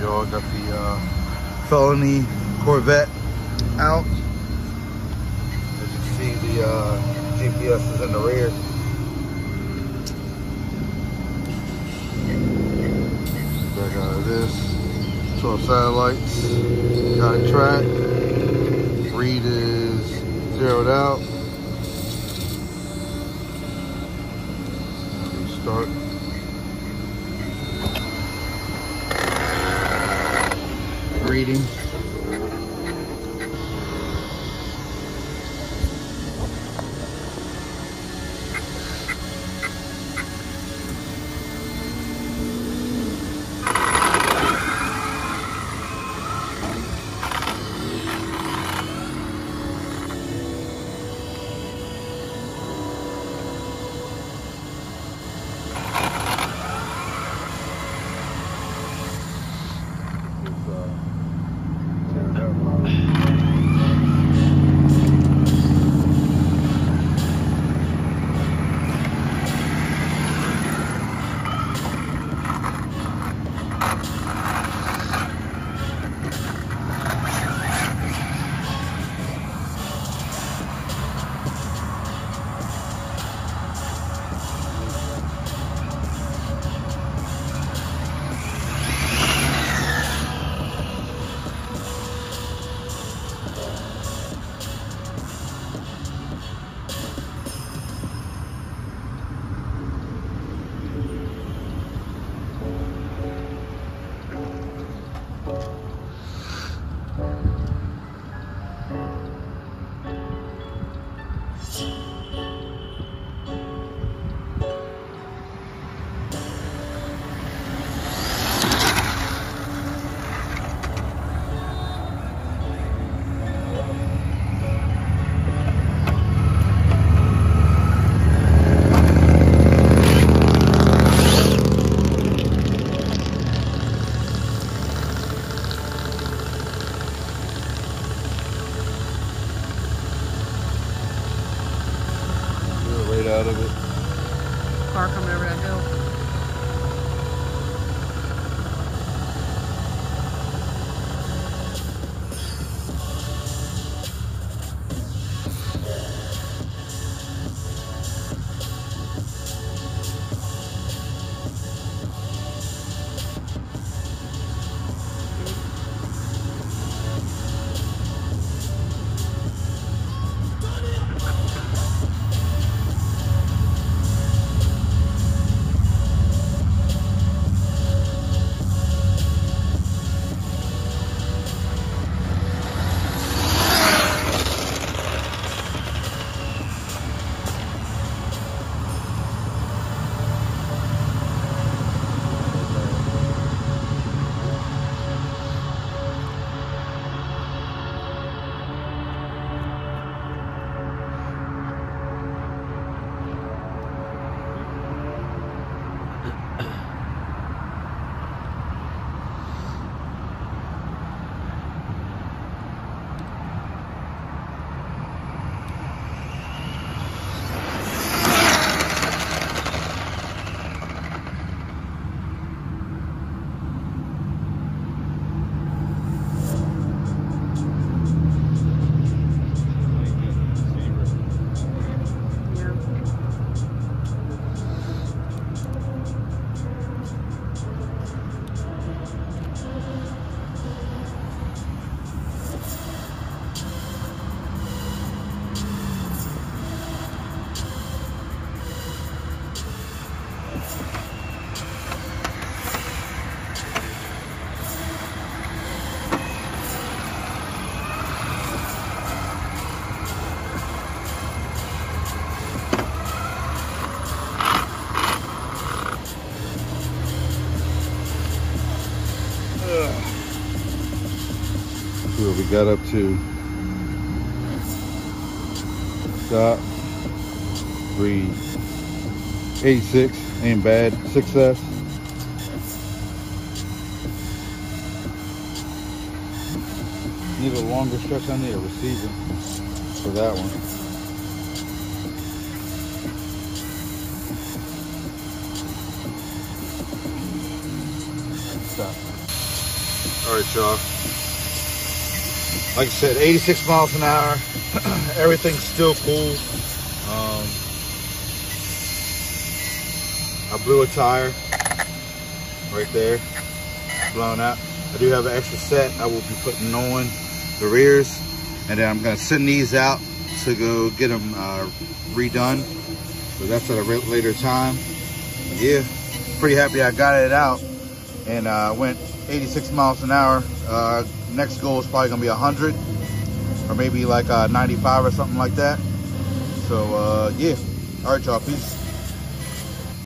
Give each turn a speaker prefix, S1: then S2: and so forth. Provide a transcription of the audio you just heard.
S1: y'all. Got the Felony Corvette out. As you can see, the GPS is in the rear. Back out of this. 12 satellites. Got it tracked. Read is zeroed out. Start. Reading. Out of it.
S2: Car coming over that hill.
S1: See what we got up to. Stop. Breathe. 86 ain't bad. Success. Need a longer stretch. I need a receiver for that one. Stop. All right, y'all. Like I said, 86 miles an hour. Everything's still cool. I blew a tire right there, blown out. I do have an extra set I will be putting on the rears, and then I'm gonna send these out to go get them redone. So that's at a later time. But yeah, pretty happy I got it out, and went 86 miles an hour. Next goal is probably gonna be 100, or maybe like 95 or something like that. So yeah, all right, y'all, peace.